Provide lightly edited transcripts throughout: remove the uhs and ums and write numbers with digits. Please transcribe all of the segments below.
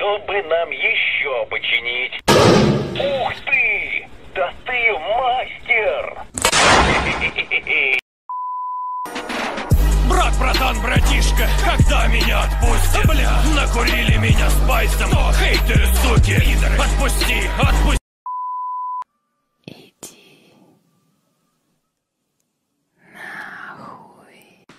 Что бы нам еще починить? Ух ты! Да ты мастер! Брат, братан, братишка, когда меня отпустят? Бля, накурили меня спайсом. Ох, эй ты, суки, отпусти, отпусти. Иди нахуй.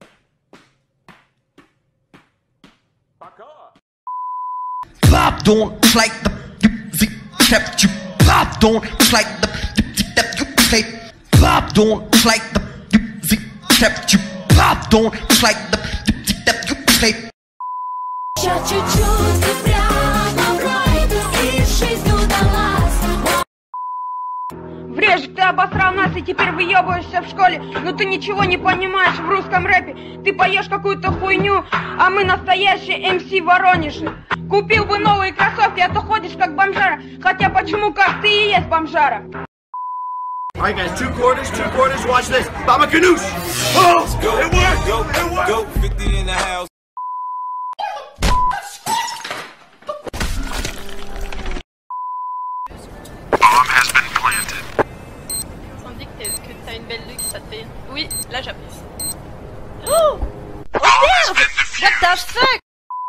Пока. Pop don't like the music that you pop don't like the music that you play. Pop don't like the music that you pop don't like the music that you play. Я чуть-чуть и прямо в рай, и жизнь удалась. Врежь, ты обосрал нас и теперь выебываешься в школе. Но ты ничего не понимаешь в русском рэпе. Ты поешь какую-то хуйню, а мы настоящие МС Воронежи. Купил бы новые кроссовки, а то ходишь как бомжара. Хотя почему как, ты и есть бомжара. Alright guys, two quarters, watch this. Baba Ganoush! Oh! It worked! It worked! Go 50 in the house. Bomb has been planted. On dit que t'as une belle luxe, ça te fait... Oui, là j'apprécie. Oh! Oh merde! What the fuck?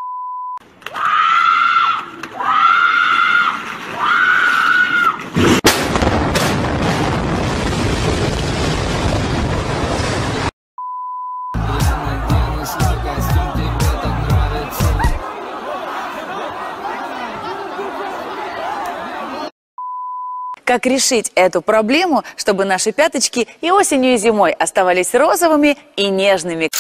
Как решить эту проблему, чтобы наши пяточки и осенью, и зимой оставались розовыми и нежными?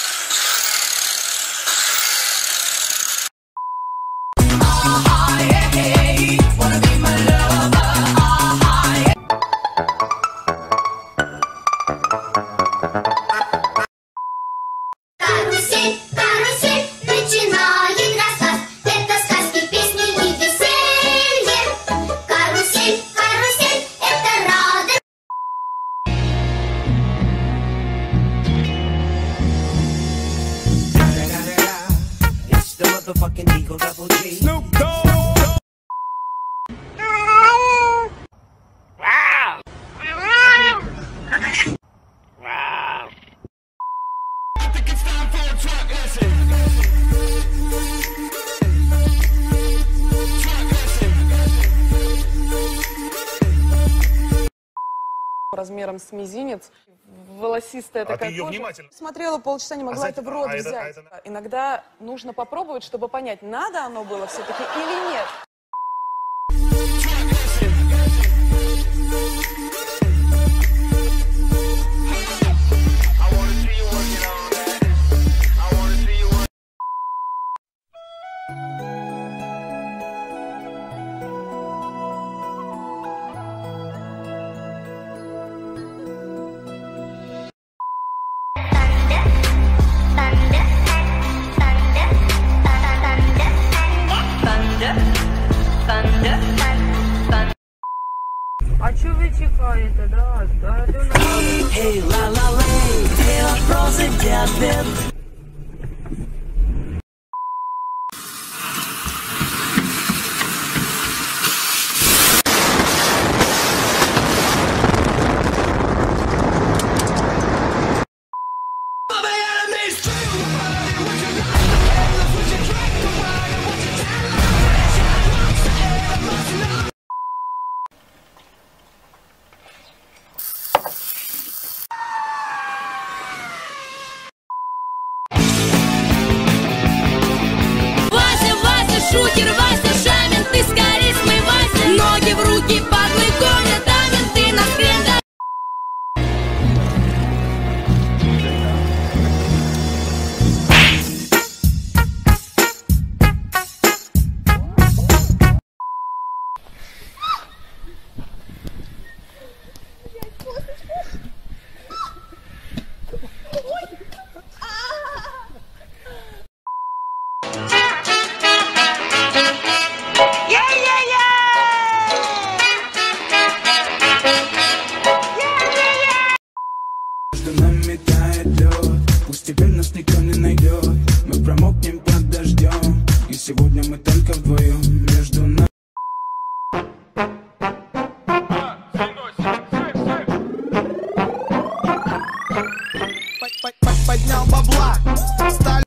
Карусель, карусель, начинает рассказ. Это сказки, песни и веселье. Карусель, карусель, это радость. It's the motherfucking Eagle Double G. Snoop Dogg. I think it's time for a track lesson. Размером с мизинец, волосистая такая ты ее кожа. внимательно? Смотрела полчаса, не могла это в рот взять. Иногда нужно попробовать, чтобы понять, надо оно было все-таки или нет. А чё вы чекаете, да? Hey, la la la, где вопросы, где ответ? Шутер, Вася, Шамин, ты скорей смывайся. Ноги в руки, падлы гонят, а менты на хрен да... Пусть теперь нас никто не найдет. Мы промокнем под дождем. И сегодня мы только вдвоем. поднял бабла. Стали...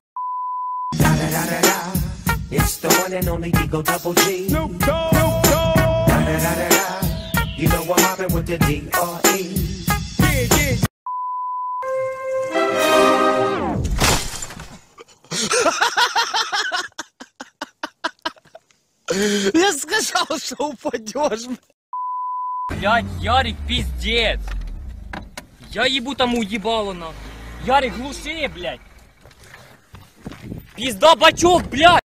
It's the one and only Digo Double G. Snoop Dogg. Da-da-da-da-da. You know I'm mobbing with the D.R.E. Я сказал, что упадешь. Блядь, Ярик, пиздец. Я ебу тому ебало нахуй. Ярик, глуши, блядь. Пизда бачок, блядь.